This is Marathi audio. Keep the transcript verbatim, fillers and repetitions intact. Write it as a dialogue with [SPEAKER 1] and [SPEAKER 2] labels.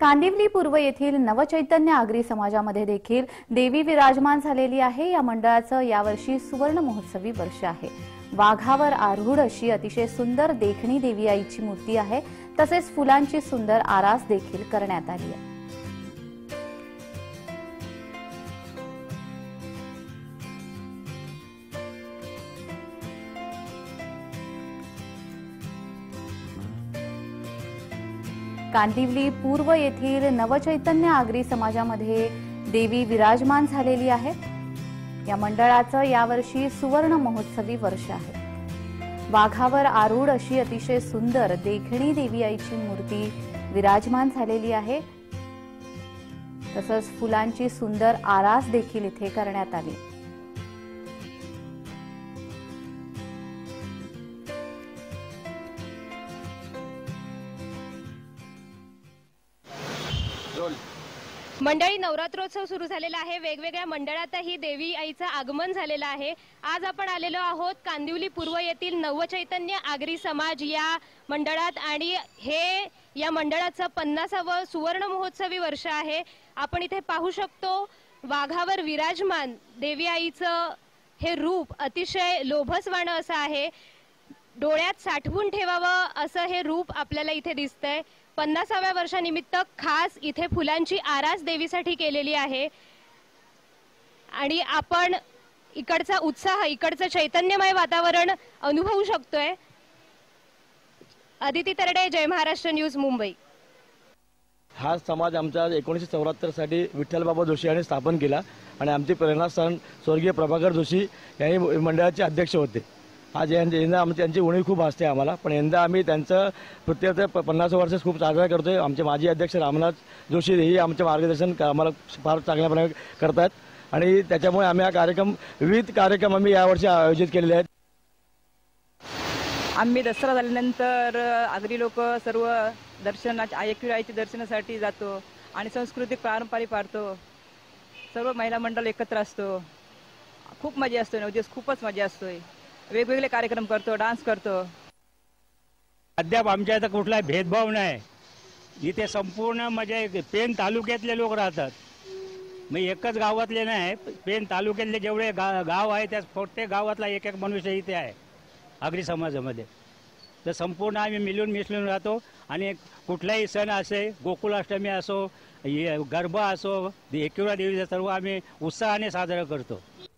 [SPEAKER 1] कांदिवली पूर्व येथील नवचैतन्य आगरी समाजामध्ये देखील देवी विराजमान झालेली आहे। या मंडळाचं यावर्षी सुवर्ण महोत्सवी वर्ष आहे। वाघावर आरूढ अशी अतिशय सुंदर देखणी देवी आईची मूर्ती आहे। तसेच फुलांची सुंदर आरास देखील करण्यात आली आहे। कांदिवली पूर्व येथील नवचैतन्य आगरी समाजामध्ये देवी विराजमान झालेली आहे। या मंडळाचं यावर्षी सुवर्ण महोत्सवी वर्ष आहे। वाघावर आरूढ अशी अतिशय सुंदर देखणी देवी आईची मूर्ती विराजमान झालेली आहे। तसंच फुलांची सुंदर आरास देखील इथे करण्यात आली।
[SPEAKER 2] मंडळी, नवरात्रोत्सव सुरू झालेला आहे। वेगवेगळ्या मंडळातही देवी आईचं आगमन झालेलं आहे। आज आपण आलेलो आहोत कांदिवली पूर्व येथील नवचैतन्य आगरी समाज या मंडळात आणि हे या मंडळाचं पन्नासावं सुवर्ण महोत्सवी वर्ष आहे। आपण इथे पाहू शकतो वाघावर विराजमान देवी आईचं हे रूप अतिशय लोभसवाणं असं आहे। डोळ्यात साठवून ठेवावं असं हे रूप आपल्याला इथे दिसतंय। पन्नासाव्या वर्षानिमित्त खास इथे फुलांची आरास देवीसाठी केलेली आहे आणि आपण इकडचा उत्साह, इकडचं चैतन्यमय वातावरण अनुभवू शकतोय। अदिती तरडे, जय महाराष्ट्र न्यूज, मुंबई।
[SPEAKER 3] हा समाज आमच्या एकोणीसशे चौऱ्याहत्तर साठी विठ्ठलबाबा जोशी यांनी स्थापन केला आणि आमचे प्रेरणास्थान स्वर्गीय प्रभाकर जोशी यांनी मंडळाचे अध्यक्ष होते। आज यंदा आमची त्यांची उणीव खूप असते आम्हाला, पण यंदा आम्ही त्यांचं प्रत्येक पन्नास वर्ष खूप साजरा करतोय। आमचे माजी अध्यक्ष रामनाथ जोशी हे आमचे मार्गदर्शन आम्हाला फार चांगल्यापणे करतात आणि त्याच्यामुळे आम्ही हा कार्यक्रम विविध कार्यक्रम आम्ही यावर्षी आयोजित केलेले आहेत।
[SPEAKER 4] आम्ही दसरा झाल्यानंतर आगरी लोक सर्व दर्शनाच्या एकविराईच्या दर्शनासाठी जातो आणि सांस्कृतिक पारंपरिक पाळतो। सर्व महिला मंडळ एकत्र असतो, खूप मजा असते। नऊ दिवस खूपच मजा असतोय। वेगवेगळे कार्यक्रम करतो, डान्स करतो।
[SPEAKER 5] अद्याप आमच्या इथं कुठलाही भेदभाव नाही। इथे संपूर्ण म्हणजे पेन तालुक्यातले लोक राहतात। मग एकच गावातले नाही, पेन तालुक्यातले जेवढे गाव आहे त्या प्रत्येक गावातला एक एक मनुष्य इथे आहे आगरी समाजामध्ये। तर संपूर्ण आम्ही मिळून मिसळून राहतो आणि कुठलाही सण असे, गोकुळाष्टमी असो, गरबा असो, एकविरा देवीचा सर्व आम्ही उत्साहाने साजरा करतो।